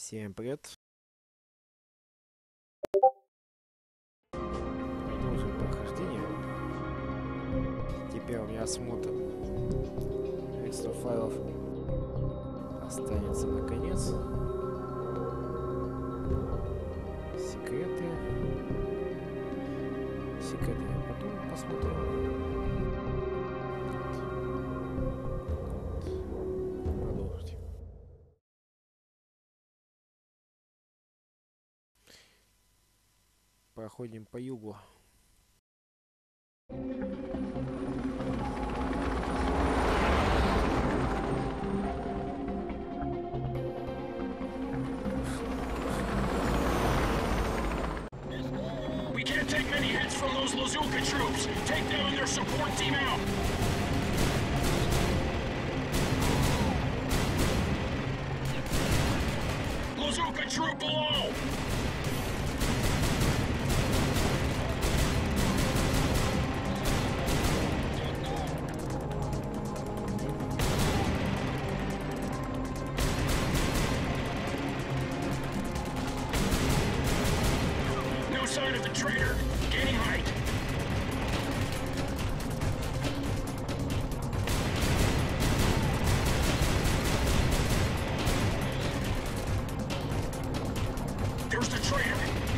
Всем привет. Продолжим прохождение. Теперь у меня осмотр количество файлов останется наконец. Секреты. Секреты я потом посмотрю. Продолжить. Проходим по югу. We can't take many hits from those Lazuka troops. Take them and their support team out. Lazuka troop below. No sign of the traitor. Gaining height. There's the traitor.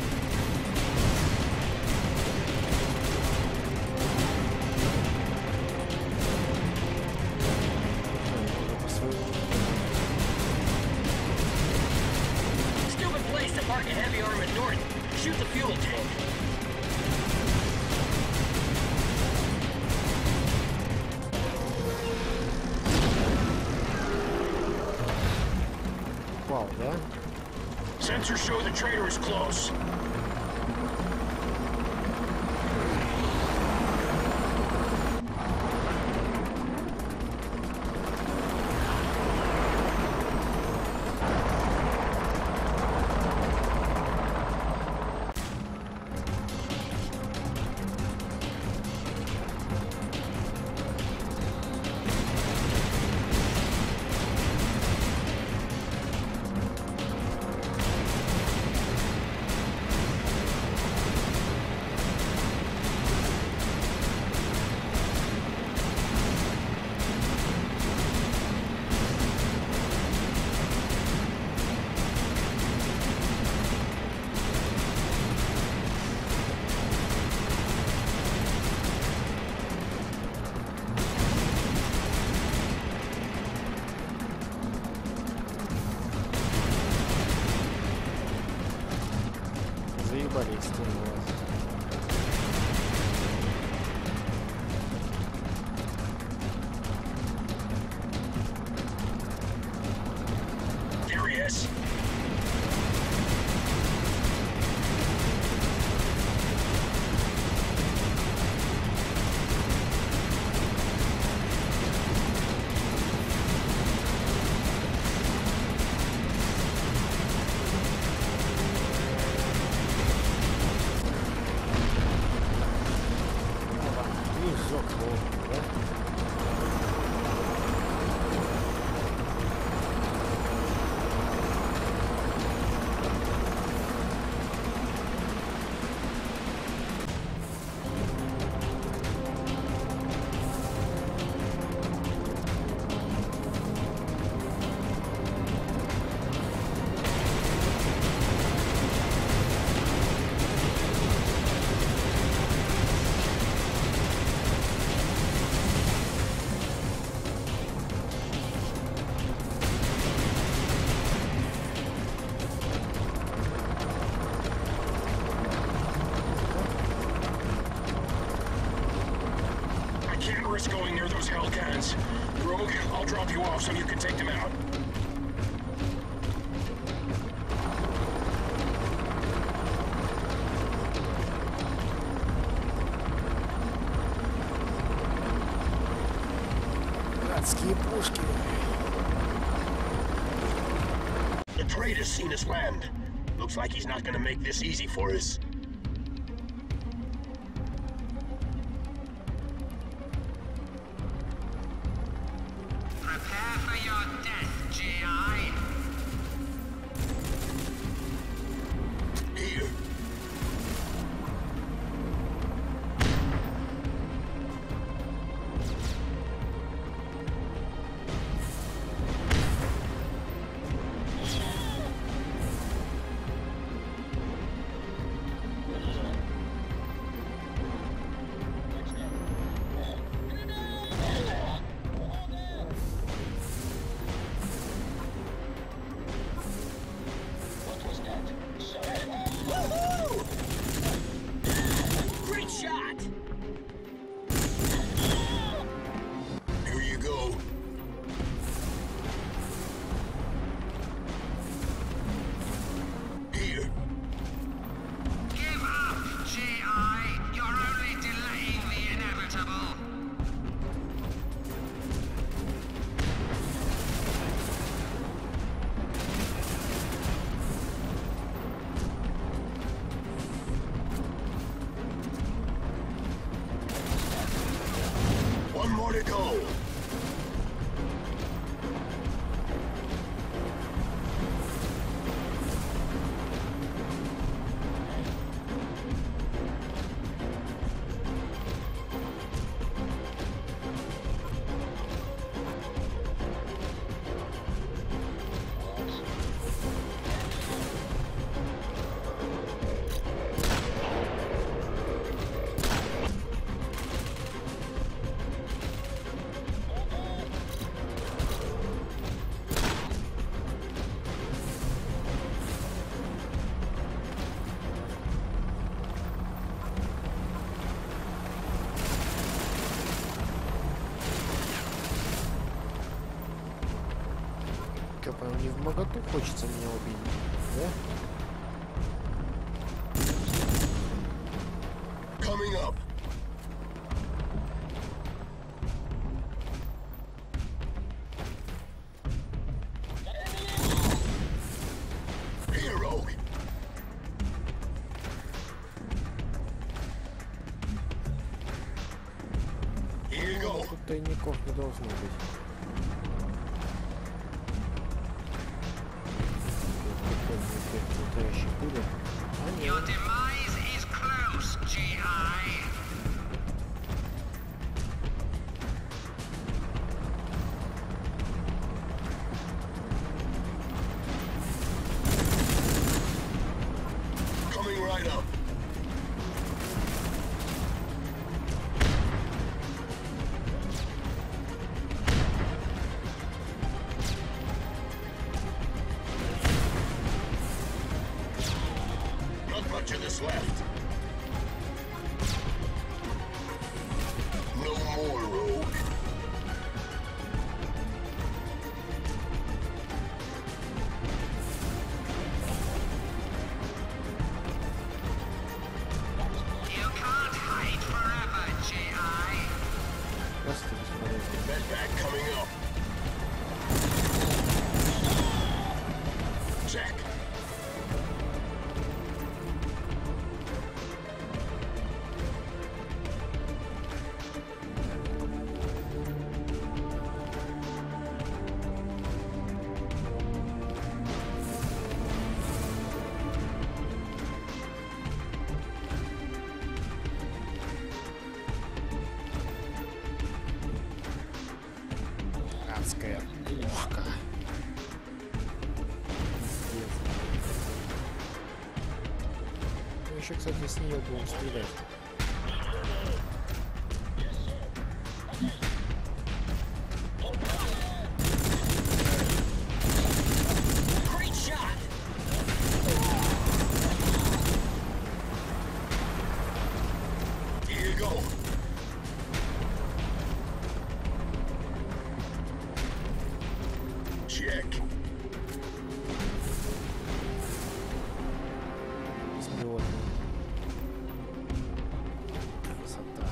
Still in place to park a heavy armament north. Shoot the fuel tank. Вау, да? Sensors show the traitor is close. Заебали их стены. There he is. И сжёг его, да? I can't risk going near those Hellcats. Rogue, I'll drop you off so you can take them out. Братские пушки. The traitor's seen us land. Looks like he's not gonna make this easy for us. Prepare for your death, GI. go. Капаем не в моготу, хочется меня убить, да? Coming up. Here, Rogue. Here you go. Тут тайников не должно быть. Настоящий пуля. Your demise is close, GI. Coming right up. Not much of this left. No more, Rogue. You can't hide forever, GI. Просто бесполезно. Medpack coming up. Check. Адская пушка. Пиздец. Ну, еще, кстати, с нее будем стрелять. Great shot. Here you go. Check. Беспилотный. Красота.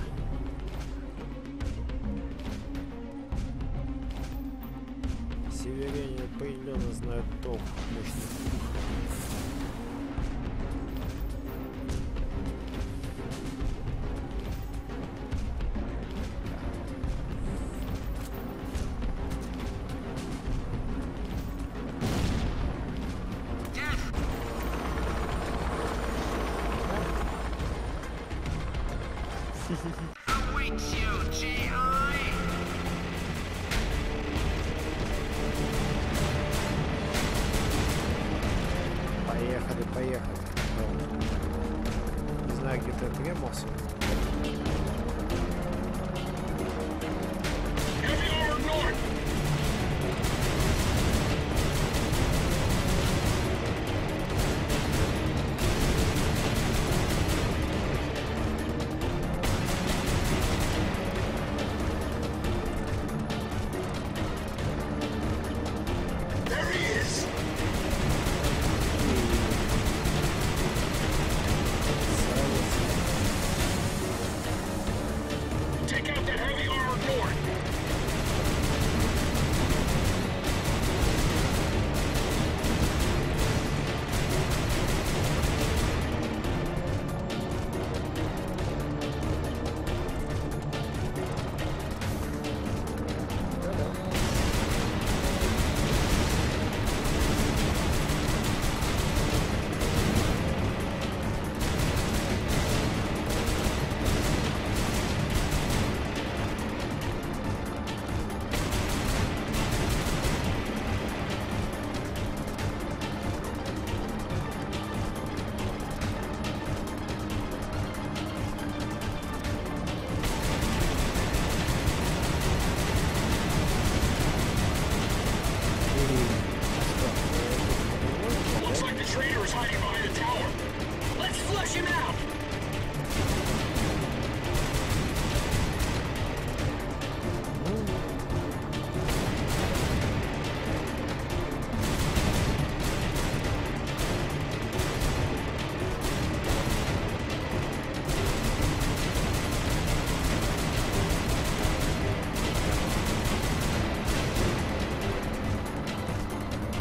Северяне определенно знают толк мощных пушек. Death. Awaits you, GI. Поехали, поехали. Не знаю, где ты отремался. Heavy over north. There he is.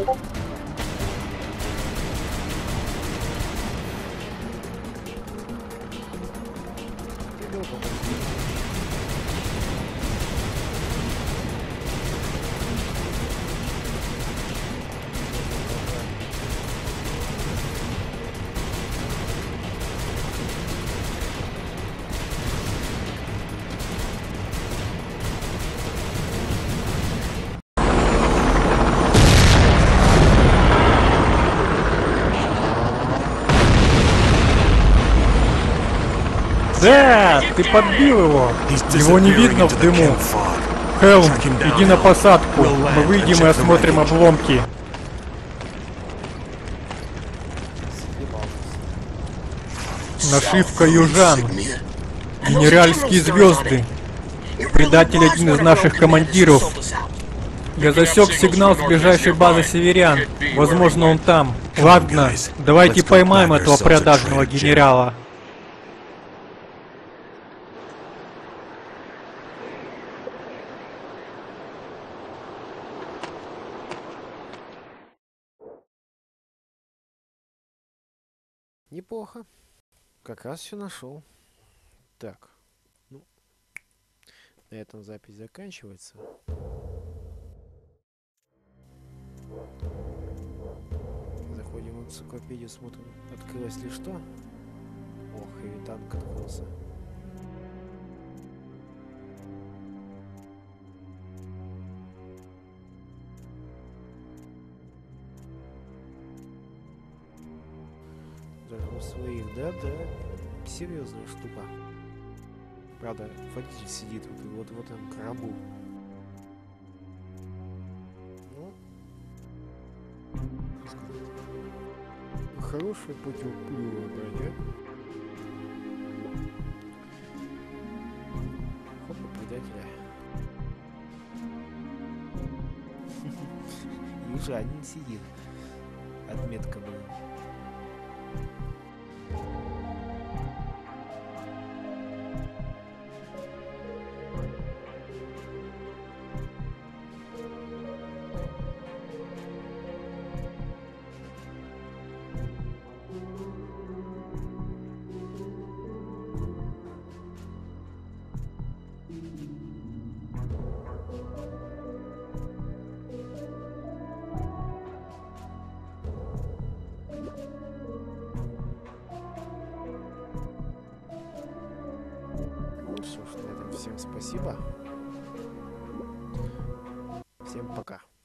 Да, ты подбил его. Его не видно в дыму. Хелм, иди на посадку. Мы выйдем и осмотрим обломки. Нашивка южан. Генеральские звезды. Предатель один из наших командиров. Я засек сигнал с ближайшей базы северян. Возможно, он там. Ладно, давайте поймаем этого продажного генерала. Неплохо. Как раз все нашел. Так. Ну, на этом запись заканчивается. Заходим в энциклопедию, смотрим, открылось ли что. Ох, и танк открылся. Даже у своих, да, серьезная штука. Правда, водитель сидит вот в этом гробу. Ну, хорошая путевая броня. Хопа, предателя. Южанин сидит. Отметка была. Что ж, на этом всем спасибо. Всем пока.